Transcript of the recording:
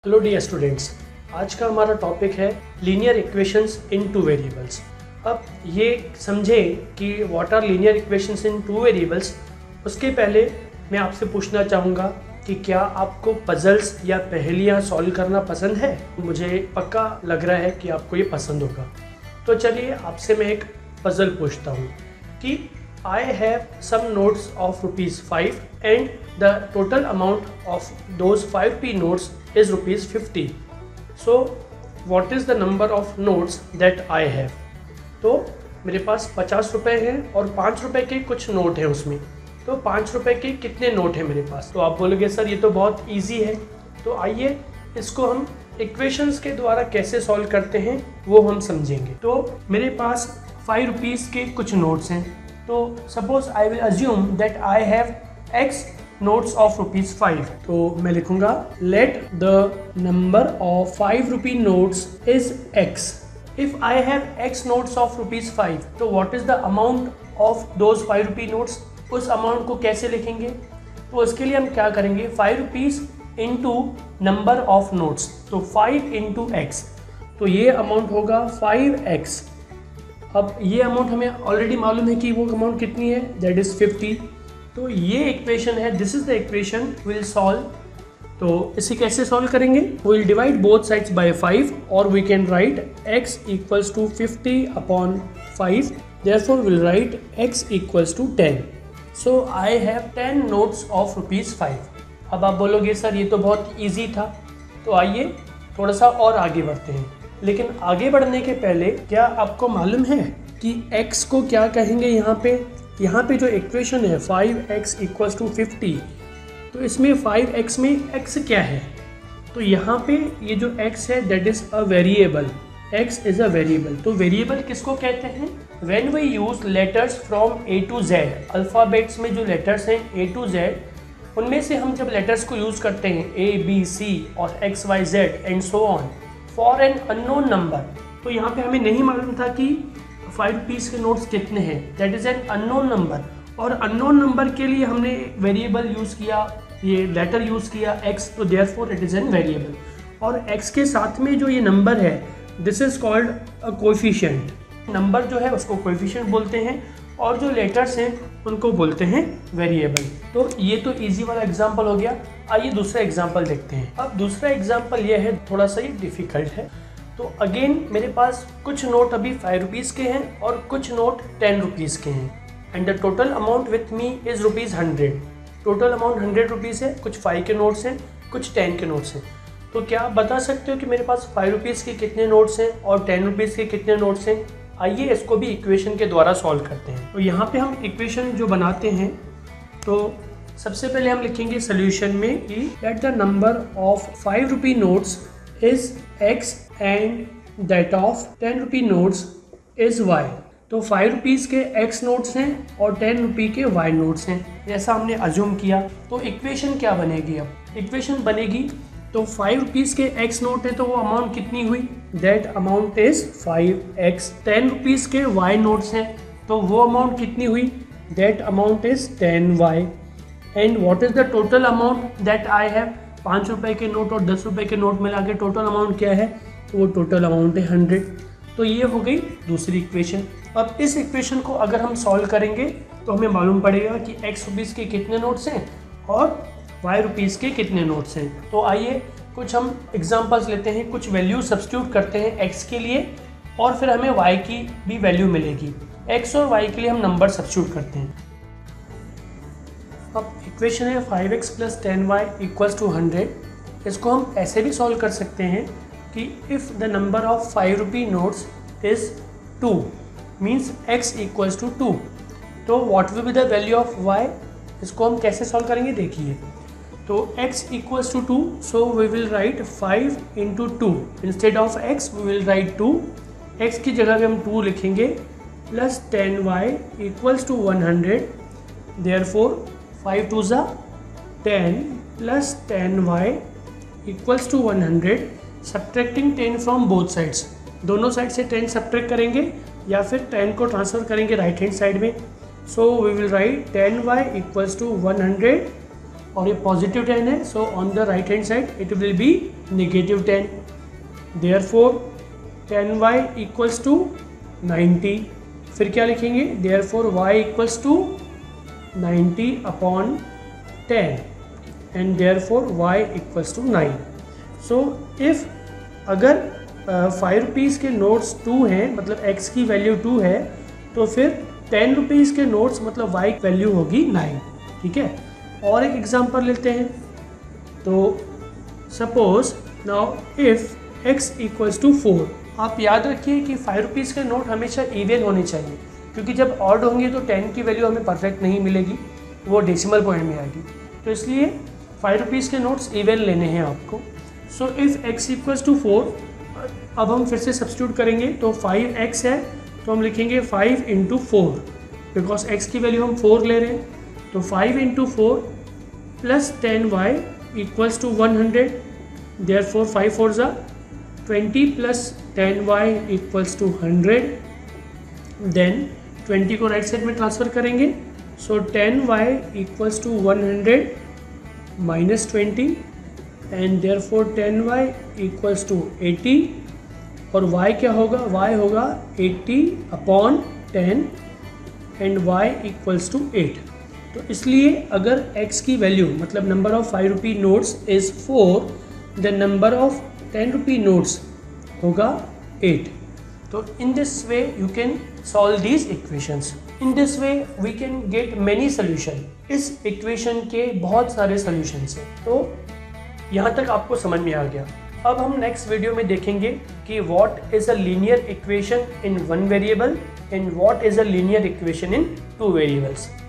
Hello dear students, आज का हमारा टॉपिक है linear equations in two variables. अब ये समझें कि what are linear equations in two variables. उसके पहले मैं आपसे पूछना चाहूँगा कि क्या आपको पजल्स या पहेलियाँ सॉल्व करना पसंद है? मुझे पक्का लग रहा है कि आपको ये पसंद होगा। तो चलिए आपसे मैं एक पजल पूछता हूँ कि I have some notes of ₹5 and the total amount of those 5p notes is ₹50. So what is the number of notes that I have? तो मेरे पास 50 रुपये हैं और 5 रुपये के कुछ नोट हैं उसमें। तो 5 रुपये के कितने नोट हैं मेरे पास? तो आप बोलोगे सर ये तो बहुत इजी है। तो आइए इसको हम इक्वेशंस के द्वारा कैसे सॉल्व करते हैं वो हम समझेंगे। तो मेरे पास 5 रुपीज़ के कुछ नोट्स हैं। तो suppose I will assume that I have x notes of ₹5। तो मैं लिखूंगा let the number of 5 rupee notes is x। If I have x notes of ₹5 तो what is the amount of those 5 rupee notes? उस amount को कैसे लिखेंगे? तो उसके लिए हम क्या करेंगे, 5 rupees into number of notes. तो 5 इंटू x, तो ये अमाउंट होगा 5x। अब ये अमाउंट हमें ऑलरेडी मालूम है कि वो अमाउंट कितनी है, दैट इज़ 50। तो ये इक्वेशन है, this is the equation will solve. तो इसे कैसे सॉल्व करेंगे? Will divide both sides by 5 और we can write x equals to 50/5। Therefore will write x equals to 10। So I have 10 notes of ₹5। अब आप बोलोगे सर ये तो बहुत ईजी था। तो आइए थोड़ा सा और आगे बढ़ते हैं। लेकिन आगे बढ़ने के पहले क्या आपको मालूम है कि x को क्या कहेंगे? यहाँ पे जो इक्वेशन है 5x इक्वल्स टू 50, तो इसमें 5x में x क्या है? तो यहाँ पे ये जो x है that is a variable. x is a variable. तो वेरिएबल किसको कहते हैं? When we use letters from A to Z, alphabets में जो लेटर्स हैं A to Z, उनमें से हम जब लेटर्स को यूज़ करते हैं A, B, C और X, Y, Z and so on for an unknown number. तो यहाँ पे हमें नहीं मालूम था कि 5 रुपीज़ के नोट्स कितने हैं, that is an unknown number. और अननोन नंबर के लिए हमने वेरिएबल यूज़ किया, ये लेटर यूज़ किया x, तो therefore it is an variable. और x के साथ में जो ये नंबर है this is called a coefficient. Number जो है उसको कोएफिशिएंट बोलते हैं और जो लेटर्स हैं उनको बोलते हैं वेरिएबल। तो ये तो इजी वाला एग्जांपल हो गया। आइए दूसरा एग्जांपल देखते हैं। अब दूसरा एग्जांपल ये है, थोड़ा सा ये डिफ़िकल्ट है। तो अगेन मेरे पास कुछ नोट अभी 5 रुपीज़ के हैं और कुछ नोट 10 रुपीज़ के हैं and the total amount with me is ₹100। Total amount 100 rupees है। कुछ 5 के नोट्स हैं, कुछ 10 के नोट्स हैं। तो क्या आप बता सकते हो कि मेरे पास 5 रुपीज़ के कितने नोट्स हैं और 10 रुपीज़ के कितने नोट्स हैं? आइए इसको भी इक्वेशन के द्वारा सॉल्व करते हैं। तो यहाँ पे हम इक्वेशन जो बनाते हैं, तो सबसे पहले हम लिखेंगे सोल्यूशन में कि that the number of 5 rupee notes is x and that of 10 rupee notes is y। तो 5 रुपीज़ के x नोट्स हैं और 10 रुपी के y नोट्स हैं, जैसा हमने अज्यूम किया। तो इक्वेशन क्या बनेगी? अब इक्वेशन बनेगी तो 5 रुपीज़ के x नोट है तो वो अमाउंट कितनी हुई, that amount is 5x। 10 rupees के y नोट्स हैं तो वो अमाउंट कितनी हुई, that amount is 10y। And what is the total amount that I have? 5 रुपये के नोट और 10 रुपये के नोट मिला के टोटल अमाउंट क्या है? तो वो टोटल अमाउंट है 100। तो ये हो गई दूसरी इक्वेशन। अब इस इक्वेशन को अगर हम सॉल्व करेंगे तो हमें मालूम पड़ेगा कि x रुपीज़ के कितने नोट्स हैं और y रुपीज़ के कितने नोट्स हैं। तो आइए कुछ हम एग्जांपल्स लेते हैं, कुछ वैल्यू सब्स्टिट्यूट करते हैं x के लिए और फिर हमें y की भी वैल्यू मिलेगी। x और y के लिए हम नंबर सब्स्टिट्यूट करते हैं। अब इक्वेशन है 5x + 10y = 100। इसको हम ऐसे भी सॉल्व कर सकते हैं कि if the number of 5 rupee notes is 2 means x equals to 2, तो what will be the value of y? इसको हम कैसे सॉल्व करेंगे देखिए। तो x equals to 2, so we will write 5 into 2। Instead of x we will write 2। x की जगह पे हम 2 लिखेंगे plus 10y equals to 100। Therefore 5 2 ज़ा 10 plus 10y equals to 100। Subtracting 10 from both sides, दोनों साइड से 10 सब्ट्रैक्ट करेंगे या फिर 10 को ट्रांसफ़र करेंगे राइट हैंड साइड में। So we will write 10y equals to 100 और ये पॉजिटिव 10 है, so on the right hand side it will be negative 10। Therefore 10y equals to 90। फिर क्या लिखेंगे, therefore y equals to 90 upon 10 and therefore y equals to 9। So if अगर 5 rupees के notes 2 हैं, मतलब x की वैल्यू 2 है, तो फिर 10 रुपीज़ के नोट्स मतलब y की वैल्यू होगी 9। ठीक है, और एक एग्जांपल लेते हैं। तो suppose now if x equals to 4। आप याद रखिए कि 5 रुपीज़ के नोट हमेशा इवन होने चाहिए, क्योंकि जब ऑड होंगे तो 10 की वैल्यू हमें परफेक्ट नहीं मिलेगी, वो डेसिमल पॉइंट में आएगी। तो इसलिए 5 रुपीज़ के नोट्स इवन लेने हैं आपको। So if x equals to 4, अब हम फिर से सब्स्टिट्यूट करेंगे। तो 5x है तो हम लिखेंगे 5 इंटू 4, बिकॉज x की वैल्यू हम 4 ले रहे हैं। तो 5 into 4 plus 10y equals to 100। Therefore 5 4 ज़ा 20 plus 10y equals to 100। Then 20 को राइट साइड में ट्रांसफ़र करेंगे। So 10y equals to 100 minus 20 and therefore 10y equals to 80। और y क्या होगा, y होगा 80 upon 10 and y equals to 8। तो इसलिए अगर x की वैल्यू मतलब number of 5 rupee notes is 4, the number of 10 rupee notes होगा 8। तो in this way you can solve these equations. In this way we can get many solution. इस equation के बहुत सारे सोल्यूशंस हैं। तो यहाँ तक आपको समझ में आ गया। अब हम नेक्स्ट वीडियो में देखेंगे कि what is a linear equation in 1 variable and what is a linear equation in 2 variables.